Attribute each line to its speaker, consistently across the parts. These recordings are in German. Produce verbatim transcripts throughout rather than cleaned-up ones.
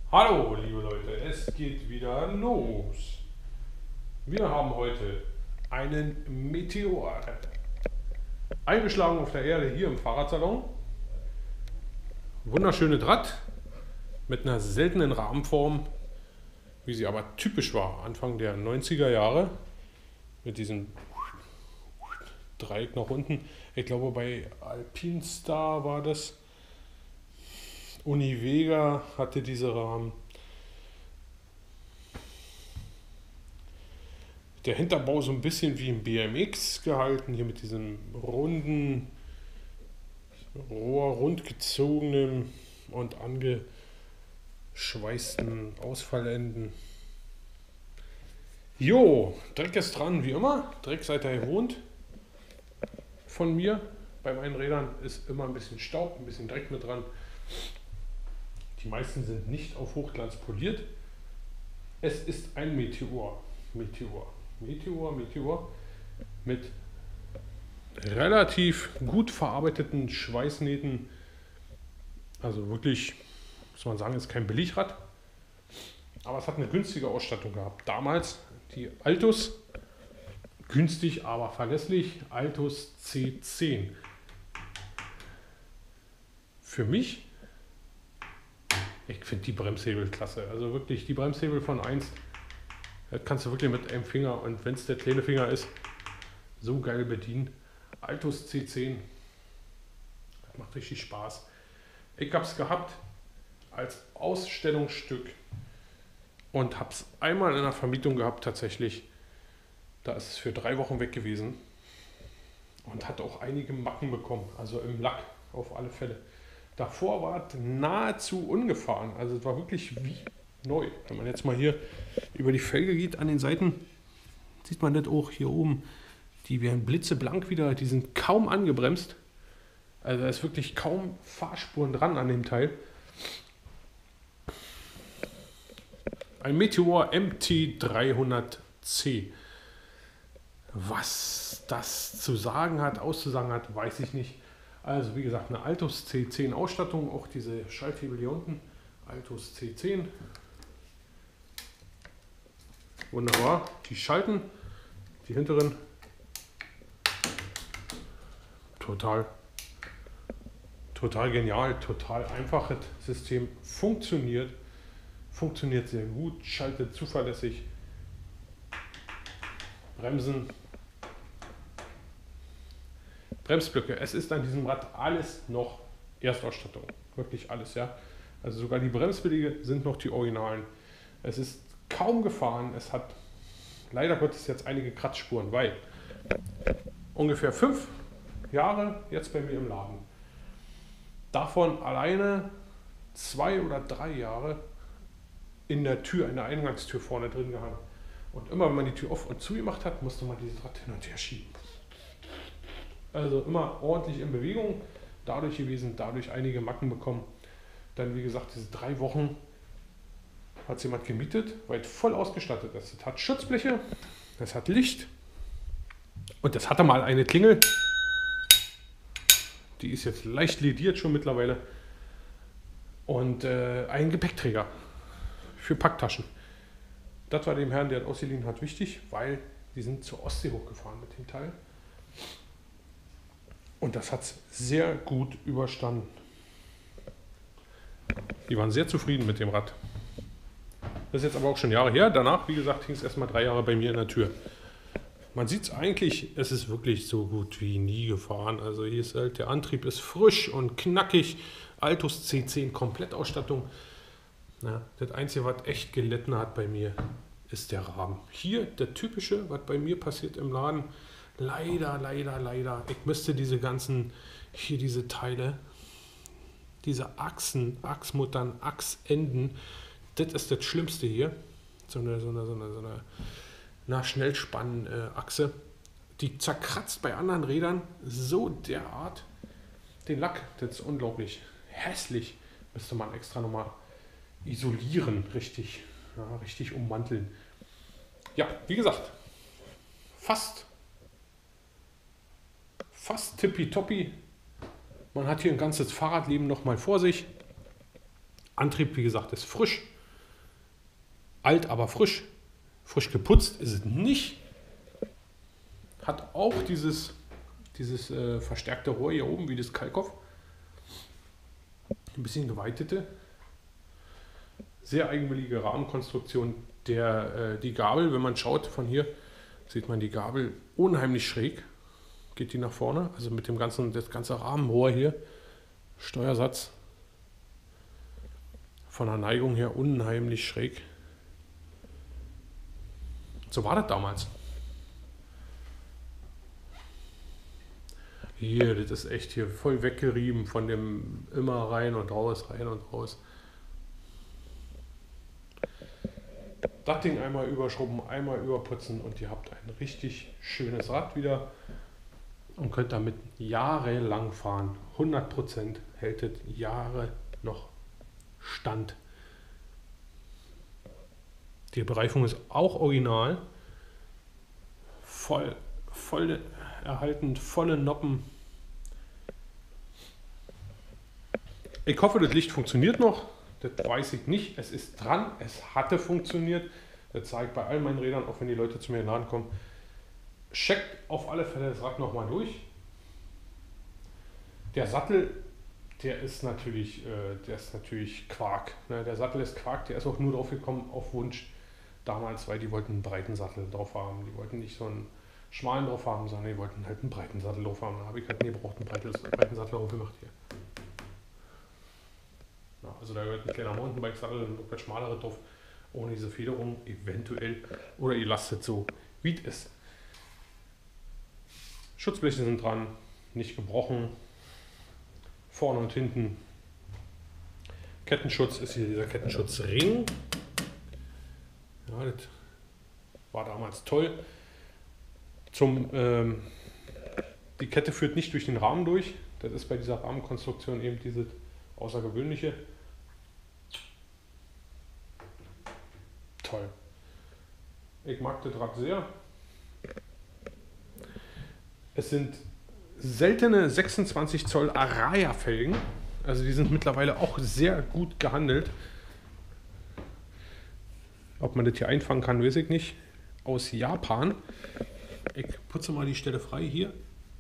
Speaker 1: Hallo, liebe Leute, es geht wieder los. Wir haben heute einen Meteor eingeschlagen auf der Erde hier im Fahrradsalon. Wunderschöne Draht mit einer seltenen Rahmenform, wie sie aber typisch war, Anfang der neunziger Jahre. Mit diesem Dreieck nach unten. Ich glaube, bei Alpinstar war das. Univega hatte diese Rahmen. Der Hinterbau so ein bisschen wie im B M X gehalten, hier mit diesem runden, Rohr, rundgezogenen und angeschweißten Ausfallenden. Jo, Dreck ist dran, wie immer. Dreck seid ihr gewohnt von mir. Bei meinen Rädern ist immer ein bisschen Staub, ein bisschen Dreck mit dran. Die meisten sind nicht auf Hochglanz poliert. Es ist ein Meteor. Meteor. Meteor, Meteor mit relativ gut verarbeiteten Schweißnähten. Also wirklich, muss man sagen, ist kein Billigrad. Aber es hat eine günstige Ausstattung gehabt. Damals die Altus, günstig, aber verlässlich, Altus C zehn. Für mich, ich finde die Bremshebel klasse. Also wirklich die Bremshebel von eins, das kannst du wirklich mit einem Finger, und wenn es der kleine Finger ist, so geil bedienen. Altus C zehn, das macht richtig Spaß. Ich habe es gehabt als Ausstellungsstück und habe es einmal in der Vermietung gehabt tatsächlich. Da ist es für drei Wochen weg gewesen und hat auch einige Macken bekommen, also im Lack auf alle Fälle. Davor war es nahezu ungefahren, also es war wirklich wie neu. Wenn man jetzt mal hier über die Felge geht an den Seiten, sieht man das auch hier oben. Die werden blitzeblank wieder, die sind kaum angebremst. Also da ist wirklich kaum Fahrspuren dran an dem Teil. Ein Meteor M T dreihundert C. Was das zu sagen hat, auszusagen hat, weiß ich nicht. Also wie gesagt, eine Altus C zehn Ausstattung, auch diese Schalthebel hier unten. Altus C zehn. Wunderbar. Die Schalten, die hinteren, total, total genial, total einfaches System. Funktioniert, funktioniert sehr gut, schaltet zuverlässig. Bremsen, Bremsblöcke. Es ist an diesem Rad alles noch Erstausstattung. Wirklich alles, ja. Also sogar die Bremsbeläge sind noch die Originalen. Es ist kaum gefahren. Es hat leider Gottes jetzt einige Kratzspuren, weil ungefähr fünf Jahre jetzt bei mir im Laden. Davon alleine zwei oder drei Jahre in der Tür, in der Eingangstür vorne drin gehangen. Und immer wenn man die Tür auf und zu gemacht hat, musste man dieses Rad hin und her schieben. Also immer ordentlich in Bewegung, dadurch gewesen, dadurch einige Macken bekommen. Dann wie gesagt, diese drei Wochen hat es jemand gemietet, weil es voll ausgestattet ist. Es hat Schutzbleche, es hat Licht und es hatte mal eine Klingel. Die ist jetzt leicht lediert schon mittlerweile. Und äh, ein Gepäckträger für Packtaschen. Das war dem Herrn, der das ausgeliehen hat, wichtig, weil die sind zur Ostsee hochgefahren mit dem Teil. Und das hat es sehr gut überstanden. Die waren sehr zufrieden mit dem Rad. Das ist jetzt aber auch schon Jahre her. Danach, wie gesagt, hing es erstmal drei Jahre bei mir in der Tür. Man sieht es eigentlich, es ist wirklich so gut wie nie gefahren. Also hier ist halt, der Antrieb ist frisch und knackig. Altus C zehn Komplettausstattung. Ja, das Einzige, was echt gelitten hat bei mir, ist der Rahmen. Hier der typische, was bei mir passiert im Laden. Leider, leider, leider. Ich müsste diese ganzen, hier diese Teile, diese Achsen, Achsmuttern, Achsenden, das ist das Schlimmste hier. So eine, so eine, so eine, so eine na, Schnellspannachse. Die zerkratzt bei anderen Rädern so derart den Lack. Das ist unglaublich hässlich. Müsste man extra nochmal isolieren, richtig, ja, richtig ummanteln. Ja, wie gesagt, fast fast tippitoppi. Man hat hier ein ganzes Fahrradleben noch mal vor sich. Antrieb, wie gesagt, ist frisch. alt, aber frisch. Frisch geputzt ist es nicht. Hat auch dieses, dieses äh, verstärkte Rohr hier oben, wie das Kalkoff. Ein bisschen geweitete. Sehr eigenwillige Rahmenkonstruktion. Der, äh, die Gabel, wenn man schaut von hier, sieht man die Gabel unheimlich schräg. Geht die nach vorne, also mit dem ganzen, das ganze Rahmenrohr hier. Steuersatz. Von der Neigung her unheimlich schräg. So war das damals. Hier, das ist echt hier voll weggerieben von dem immer rein und raus, rein und raus. Das Ding einmal überschrubben, einmal überputzen und ihr habt ein richtig schönes Rad wieder und könnt damit jahrelang fahren. hundert Prozent hält es Jahre noch Stand. Die Bereifung ist auch original. Voll, voll erhalten, volle Noppen. Ich hoffe, das Licht funktioniert noch. Das weiß ich nicht. Es ist dran. Es hatte funktioniert. Das zeige ich bei all meinen Rädern, auch wenn die Leute zu mir in den Laden kommen. Checkt auf alle Fälle das Rad nochmal durch. Der Sattel, der ist natürlich, äh, der ist natürlich Quark. Ne? Der Sattel ist Quark. Der ist auch nur drauf gekommen auf Wunsch damals, weil die wollten einen breiten Sattel drauf haben. Die wollten nicht so einen schmalen drauf haben, sondern die wollten halt einen breiten Sattel drauf haben. Da habe ich halt nie gebraucht, einen breiten, breiten Sattel drauf gemacht hier. Ja, also da gehört ein kleiner Mountainbike-Sattel, ein etwas schmalere drauf, ohne diese Federung eventuell. Oder ihr lasst es so, wie es ist. Schutzbleche sind dran, nicht gebrochen. Vorne und hinten. Kettenschutz ist hier dieser Kettenschutzring. Ja, das war damals toll. Zum, ähm, die Kette führt nicht durch den Rahmen durch. Das ist bei dieser Rahmenkonstruktion eben dieses Außergewöhnliche. Toll. Ich mag das Rad sehr. Es sind seltene sechsundzwanzig Zoll Araya-Felgen. Also die sind mittlerweile auch sehr gut gehandelt. Ob man das hier einfangen kann, weiß ich nicht. Aus Japan. Ich putze mal die Stelle frei hier.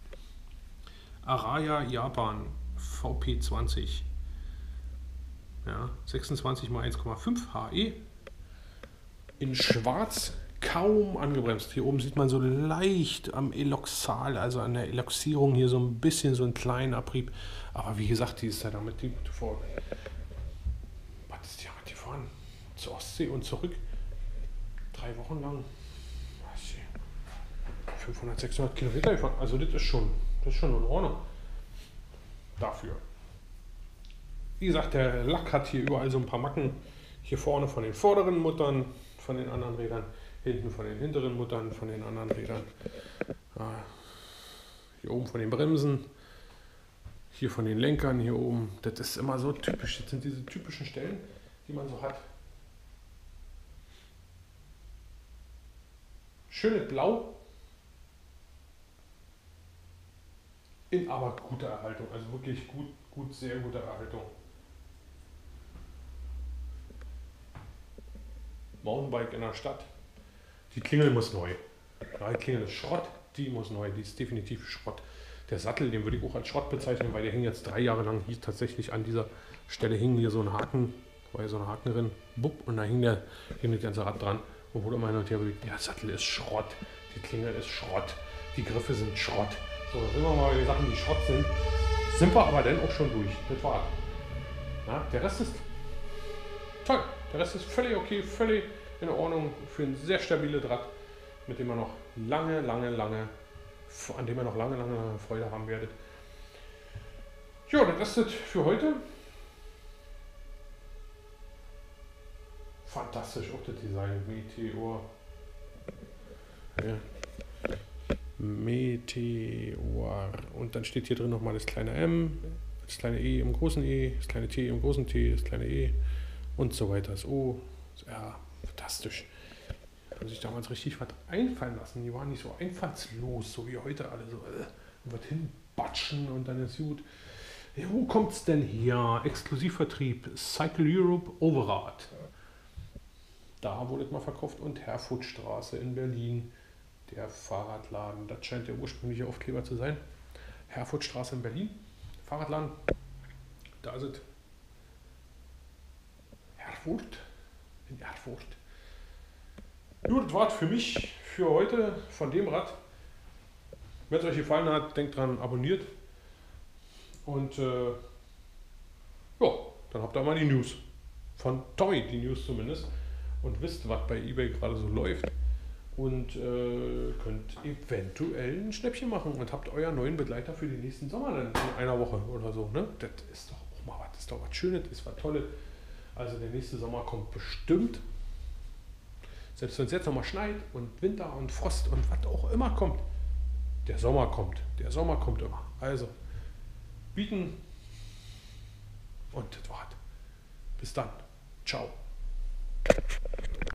Speaker 1: Araya Japan V P zwanzig. Ja, sechsundzwanzig mal eins Komma fünf H E. In schwarz, kaum angebremst. Hier oben sieht man so leicht am Eloxal, also an der Eloxierung hier so ein bisschen so einen kleinen Abrieb. Aber wie gesagt, die ist ja damit die vor. Was ist die mit gefahren? Zur Ostsee und zurück. Drei Wochen lang. fünfhundert, sechshundert Kilometer gefahren. Also das ist schon, das ist schon in Ordnung. Dafür. Wie gesagt, der Lack hat hier überall so ein paar Macken. Hier vorne von den vorderen Muttern, von den anderen Rädern, hinten von den hinteren Muttern, von den anderen Rädern. Hier oben von den Bremsen, hier von den Lenkern, hier oben. Das ist immer so typisch. Das sind diese typischen Stellen, die man so hat. Schönes Blau. In aber guter Erhaltung. Also wirklich gut, gut, sehr gute Erhaltung. Mountainbike in der Stadt. Die Klingel muss neu. Ja, die Klingel ist Schrott, die muss neu, die ist definitiv Schrott. Der Sattel, den würde ich auch als Schrott bezeichnen, weil der hing jetzt drei Jahre lang, hieß tatsächlich an dieser Stelle hing hier so ein Haken, war hier so ein Haken drin, bupp, und da hing, der, hing das ganze Rad dran und wurde immer hin und her bewegt. Der Sattel ist Schrott, die Klingel ist Schrott, die Griffe sind Schrott. So, da sind wir mal bei den Sachen, die Schrott sind. Sind wir aber dann auch schon durch. Das war's. Ja, der Rest ist toll. Der Rest ist völlig okay, völlig in Ordnung für ein sehr stabiles Rad, mit dem man noch lange, lange, lange, an dem ihr noch lange, lange, lange Freude haben werdet. Ja, das ist es für heute. Fantastisch, auch das Design. Meteor. Ja. Meteor. Und dann steht hier drin nochmal das kleine M, das kleine E im großen E, das kleine T im großen T, das kleine E und so weiter. Das O. Ja, fantastisch. Die haben sich damals richtig was einfallen lassen. Die waren nicht so einfallslos, so wie heute alle so äh, was hinbatschen und dann ist gut. Ja, wo kommt es denn her? Exklusivvertrieb Cycle Europe Overrad. Da wurde es mal verkauft. Und Herfordstraße in Berlin, der Fahrradladen. Das scheint der ursprüngliche Aufkleber zu sein. Herfordstraße in Berlin, Fahrradladen. Da ist es. Herford. In Erfurt. Gut, das war's für mich für heute von dem Rad. Wenn es euch gefallen hat, denkt dran, abonniert. Und äh, ja, dann habt ihr mal die News. Von Tommy, die News zumindest. Und wisst, was bei eBay gerade so läuft. Und äh, könnt eventuell ein Schnäppchen machen und habt euren neuen Begleiter für den nächsten Sommer dann in einer Woche oder so. Ne? Das ist doch auch mal was, das ist doch was Schönes, das ist was Tolles. Also der nächste Sommer kommt bestimmt. Selbst wenn es jetzt nochmal schneit und Winter und Frost und was auch immer kommt. Der Sommer kommt. Der Sommer kommt immer. Also bieten und das war's. Bis dann. Ciao.